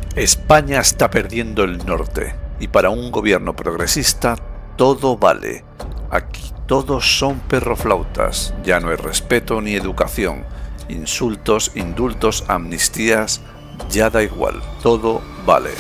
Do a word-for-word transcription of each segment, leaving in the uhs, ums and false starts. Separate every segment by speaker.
Speaker 1: España está perdiendo el norte y para un gobierno progresista todo vale. Aquí todos son perroflautas, ya no hay respeto ni educación, insultos, indultos, amnistías, ya da igual, todo vale.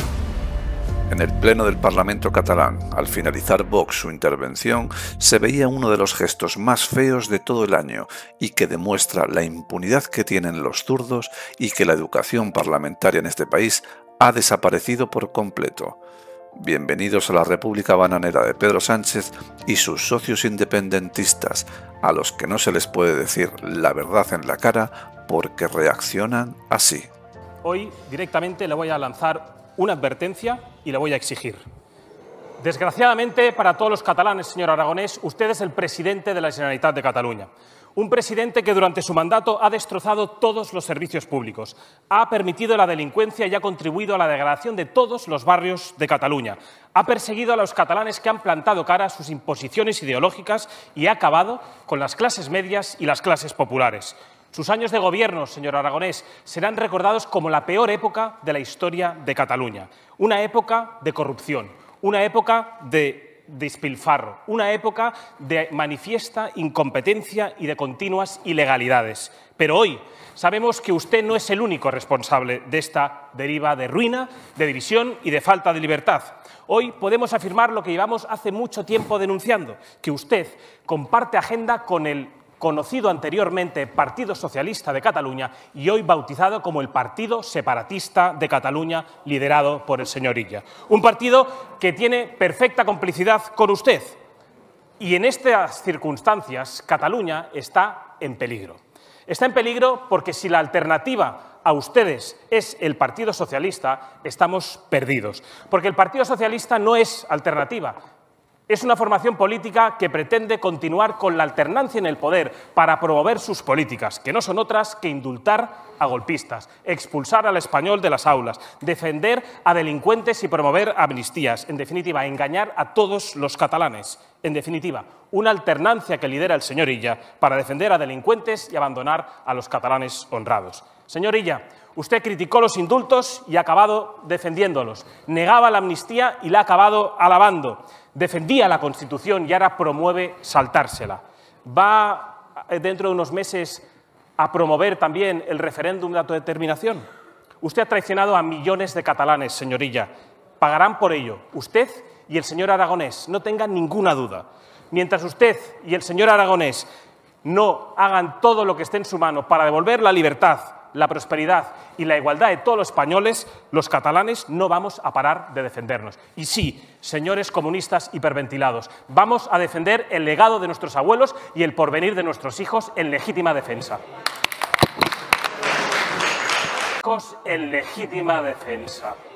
Speaker 1: En el pleno del Parlamento catalán, al finalizar Vox su intervención, se veía uno de los gestos más feos de todo el año y que demuestra la impunidad que tienen los zurdos y que la educación parlamentaria en este país ha desaparecido por completo. Bienvenidos a la República Bananera de Pedro Sánchez y sus socios independentistas, a los que no se les puede decir la verdad en la cara porque reaccionan así.
Speaker 2: Hoy directamente le voy a lanzar una advertencia y le voy a exigir. Desgraciadamente para todos los catalanes, señor Aragonès, usted es el presidente de la Generalitat de Cataluña. Un presidente que durante su mandato ha destrozado todos los servicios públicos, ha permitido la delincuencia y ha contribuido a la degradación de todos los barrios de Cataluña. Ha perseguido a los catalanes que han plantado cara a sus imposiciones ideológicas y ha acabado con las clases medias y las clases populares. Sus años de gobierno, señor Aragonès, serán recordados como la peor época de la historia de Cataluña. Una época de corrupción, una época de despilfarro, una época de manifiesta incompetencia y de continuas ilegalidades. Pero hoy sabemos que usted no es el único responsable de esta deriva de ruina, de división y de falta de libertad. Hoy podemos afirmar lo que llevamos hace mucho tiempo denunciando, que usted comparte agenda con el conocido anteriormente Partido Socialista de Cataluña y hoy bautizado como el Partido Separatista de Cataluña, liderado por el señor Illa. Un partido que tiene perfecta complicidad con usted. Y en estas circunstancias, Cataluña está en peligro. Está en peligro porque si la alternativa a ustedes es el Partido Socialista, estamos perdidos. Porque el Partido Socialista no es alternativa. Es una formación política que pretende continuar con la alternancia en el poder para promover sus políticas, que no son otras que indultar a golpistas, expulsar al español de las aulas, defender a delincuentes y promover amnistías, en definitiva, engañar a todos los catalanes. En definitiva, una alternancia que lidera el señor Illa para defender a delincuentes y abandonar a los catalanes honrados. Señor Illa, usted criticó los indultos y ha acabado defendiéndolos. Negaba la amnistía y la ha acabado alabando. Defendía la Constitución y ahora promueve saltársela. ¿Va dentro de unos meses a promover también el referéndum de autodeterminación? Usted ha traicionado a millones de catalanes, señor Illa. Pagarán por ello usted y el señor Aragonès, no tengan ninguna duda. Mientras usted y el señor Aragonès no hagan todo lo que esté en su mano para devolver la libertad, la prosperidad y la igualdad de todos los españoles, los catalanes no vamos a parar de defendernos. Y sí, señores comunistas hiperventilados, vamos a defender el legado de nuestros abuelos y el porvenir de nuestros hijos en legítima defensa. Hijos en legítima defensa.